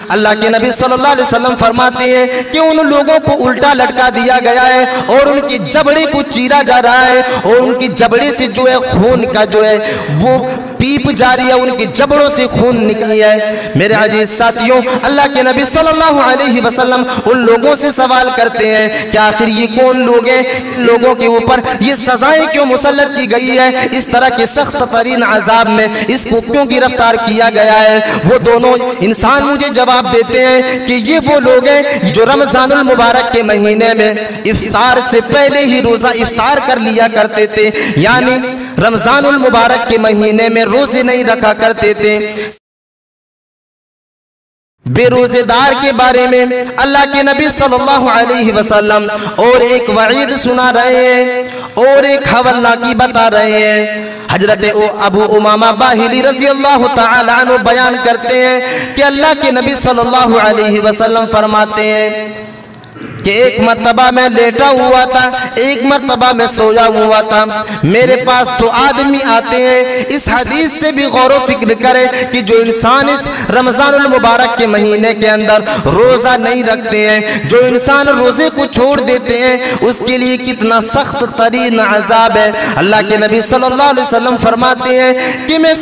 اللہ کے نبی صلی اللہ علیہ وسلم فرماتے ہیں کہ ان لوگوں کو الٹا لٹکا دیا گیا ہے اور ان کی جبڑے کو چیرا جا رہا ہے اور ان کی جبڑے سے جو ہے خون کا جو ہے وہ پیپ جاری ہے، ان کی جبڑوں سے خون نکلی ہے۔ میرے عزیز ساتھیوں، اللہ کے نبی صلی اللہ علیہ وسلم ان لوگوں سے سوال کرتے ہیں کہ آخر یہ کون لوگ ہیں، ان لوگوں کے اوپر یہ سزائیں کیوں مسلط کی گئی ہے، اس طرح کے سخت ترین عذاب میں اس کو کیوں گرفتار کیا گیا ہے؟ وہ دونوں انسان مجھے جواب دیتے ہیں کہ یہ وہ لوگ ہیں جو رمضان المبارک کے مہینے میں افطار سے پہلے ہی روزہ افطار کر لیا کرتے تھے، یعنی رمضان المبارک کے مہینے میں روزے نہیں رکھا کرتے تھے۔ بے روزے دار کے بارے میں اللہ کے نبی صلی اللہ علیہ وسلم اور ایک وعید سنا رہے ہیں اور ایک حوالہ کی بتا رہے ہیں۔ حضرت ابو امامہ باہلی رضی اللہ تعالی عنہ بیان کرتے ہیں کہ اللہ کے نبی صلی اللہ علیہ وسلم فرماتے ہیں کہ ایک مرتبہ میں لیٹا ہوا تھا، ایک مرتبہ میں سویا ہوا تھا، میرے پاس تو آدمی آتے ہیں۔ اس حدیث سے بھی غور و فکر کرے کہ جو انسان اس رمضان المبارک کے مہینے کے اندر روزہ نہیں رکھتے ہیں، جو انسان روزے کو چھوڑ دیتے ہیں، اس کے لیے کتنا سخت ترین عذاب ہے۔ اللہ کے نبی صلی اللہ علیہ وسلم فرماتے ہیں کہ میں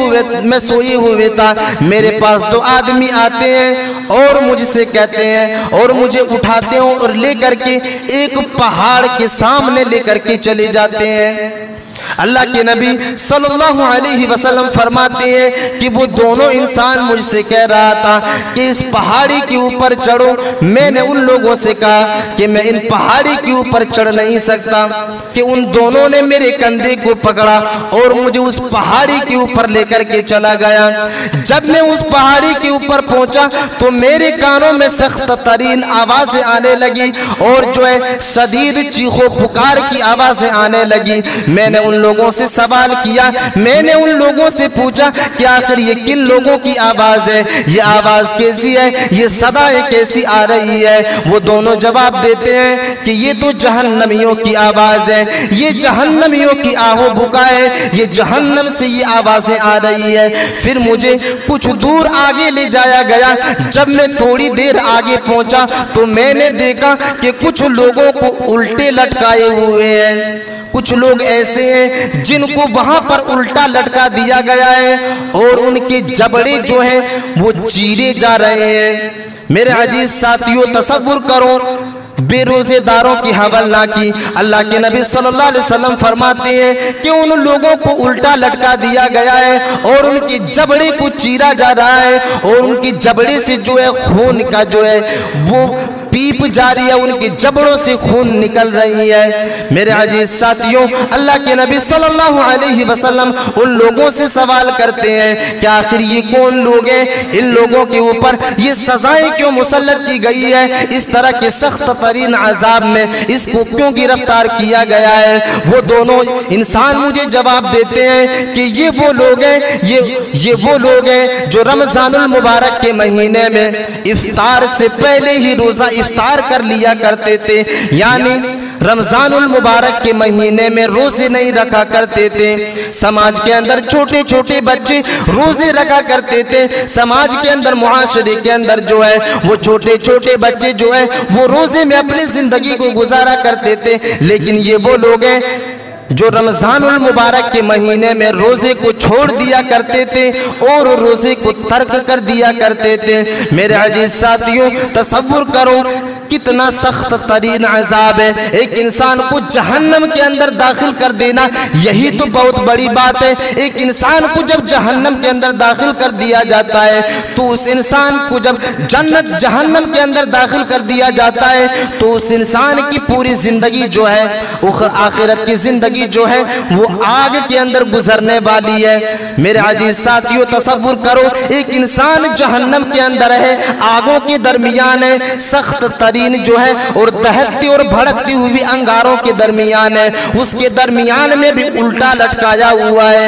سوئے ہوئے تھا، میرے پاس دو آدمی آتے ہیں اور مجھ سے کہتے ہیں اور مجھے اٹھاتے ہیں اور لے کر کے ایک پہاڑ کے سامنے لے کر کے چلے جاتے ہیں۔ اللہ کے نبی صلی اللہ علیہ وسلم فرماتے ہیں کہ وہ دونوں انسان مجھ سے کہہ رہا تھا کہ اس پہاڑی کے اوپر چڑھو۔ میں نے ان لوگوں سے کہا کہ میں ان پہاڑی کے اوپر چڑھ نہیں سکتا، کہ ان دونوں نے میرے کندھے کو پکڑا اور مجھے اس پہاڑی کے اوپر لے کر کے چلا گیا۔ جب میں اس پہاڑی کے اوپر پہنچا تو میرے کانوں میں سخت ترین آوازیں آنے لگی اور جو ہے شدید چیخ و پکار کی آوازیں آنے لگی۔ میں نے ان لوگوں سے سوال کیا، میں نے ان لوگوں سے پوچھا کہ آخر یہ کن لوگوں کی آواز ہے، یہ آواز کیسی ہے، یہ صدائیں کیسی آ رہی ہے؟ وہ دونوں جواب دیتے ہیں کہ یہ تو جہنمیوں کی آواز ہے، یہ جہنمیوں کی آہو بکا ہے، یہ جہنم سے یہ آوازیں آ رہی ہے۔ پھر مجھے کچھ دور آگے لے جایا گیا۔ جب میں تھوڑی دیر آگے پہنچا تو میں نے دیکھا کہ کچھ لوگوں کو الٹے لٹکائے ہوئے ہیں، کچھ لوگ ایسے ہیں جن کو وہاں پر الٹا لٹکا دیا گیا ہے اور ان کے جبڑے جو ہیں وہ چیرے جا رہے ہیں۔ میرے عزیز ساتھیوں، تصور کرو بے روزے داروں کی حوالہ کی۔ اللہ کے نبی صلی اللہ علیہ وسلم فرماتے ہیں کہ ان لوگوں کو الٹا لٹکا دیا گیا ہے اور ان کی جبڑے کو چیرا جا رہا ہے اور ان کی جبڑے سے جو ہے خون کا جو ہے وہ پیپ جاری ہے، ان کی جبڑوں سے خون نکل رہی ہے۔ میرے عزیز ساتھیوں، اللہ کے نبی صلی اللہ علیہ وسلم ان لوگوں سے سوال کرتے ہیں کہ آخر یہ کون لوگ ہیں، ان لوگوں کے اوپر یہ سزائیں کیوں مسلط کی گئی ہے، اس طرح کے سخت ترین عذاب میں اس کو کیوں گرفتار کیا گیا ہے؟ وہ دونوں انسان مجھے جواب دیتے ہیں کہ یہ وہ لوگ ہیں، یہ وہ لوگ ہیں جو رمضان المبارک کے مہینے میں افطار سے پہلے ہی روزہ افطار کر لیا کرتے تھے، یعنی رمضان المبارک کے مہینے میں روزے نہیں رکھا کرتے تھے۔ سماج کے اندر چھوٹے چھوٹے بچے روزے رکھا کرتے تھے، سماج کے اندر معاشرے کے اندر جو ہے وہ چھوٹے چھوٹے بچے جو ہے وہ روزے میں اپنی زندگی کو گزارا کرتے تھے، لیکن یہ وہ لوگ ہیں جو رمضان المبارک کے مہینے میں روزے کو چھوڑ دیا کرتے تھے اور روزے کو ترک کر دیا کرتے تھے۔ میرے عزیز ساتھیوں، تصور کرو کتنا سخت ترین عذاب ہے۔ ایک انسان کو جہنم کے اندر داخل کر دینا، یہی تو بہت بڑی بات ہے۔ ایک انسان کو جب جہنم کے اندر داخل کر دیا جاتا ہے تو اس انسان کو جب جنت جہنم کے اندر داخل کر دیا جاتا ہے تو اس انسان کی پوری زندگی جو ہے آخرت کی زندگی جو ہے وہ آگ کے اندر گزرنے والی ہے۔ میرے عزیز ساتھیوں، تصور کرو ایک انسان جہنم کے اندر ہے، آگوں کے درمیان ہے، سخت ترین جو ہے اور دہکتی اور بھڑکتی ہوئی انگاروں کے درمیان ہے، اس کے درمیان میں بھی الٹا لٹکایا ہوا ہے۔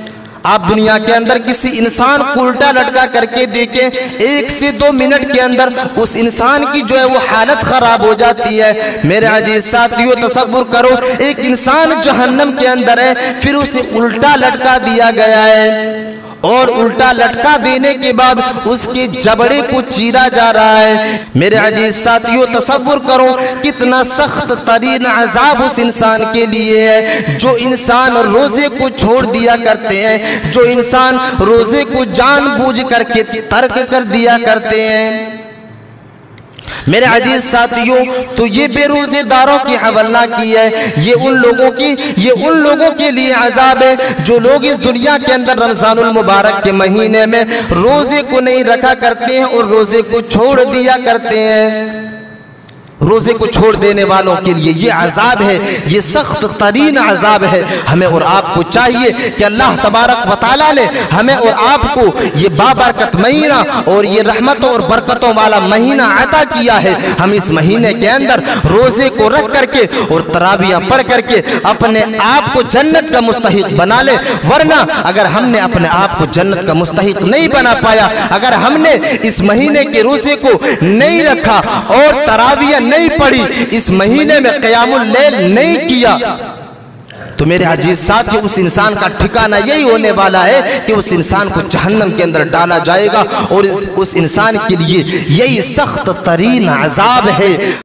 آپ دنیا کے اندر کسی انسان کو الٹا لٹکا کر کے دیکھیں، 1 سے 2 منٹ کے اندر اس انسان کی جو ہے وہ حالت خراب ہو جاتی ہے۔ میرے عزیز ساتھیوں، تصور کرو ایک انسان جہنم کے اندر ہے، پھر اسے الٹا لٹکا دیا گیا ہے और उल्टा लटका देने के बाद उसके जबड़े को चीरा जा रहा है। मेरे अजीज साथियों, तसव्वुर करो कितना सख्त तरीन अजाब उस इंसान के लिए है जो इंसान रोजे को छोड़ दिया करते हैं, जो इंसान रोजे को जानबूझ करके तर्क कर दिया करते हैं। मेरे अजीज साथियों, तो ये बेरोजेदारों की हवाला की है, ये उन लोगों के लिए अजाब है जो लोग इस दुनिया के अंदर रमजानुल मुबारक के महीने में रोजे को नहीं रखा करते हैं और रोजे को छोड़ दिया करते हैं। रोजे को छोड़ देने वालों के लिए ये अजाब है, ये सख्त तरीन अजाब है। हमें और आपको चाहिए कि अल्लाह तबारक व तआला ने हमें और आपको ये बाबरकत महीना और ये रहमतों और बरकतों वाला महीना अता किया है। हम इस महीने के अंदर रोजे को रख करके और तरावियां पढ़ करके अपने आप को जन्नत का मुस्तहिक बना ले, वरना अगर हमने अपने आप को जन्नत का मुस्तहिक नहीं बना पाया, अगर हमने इस महीने के रोजे को नहीं रखा और तरावियां नहीं पढ़ी, इस महीने में क़यामुल लैल नहीं किया, तो मेरे अजीज साथियों उस इंसान का ठिकाना यही होने वाला है कि उस इंसान को जहन्नम के अंदर डाला जाएगा और उस इंसान के लिए यही सख्त तरीन अजाब है।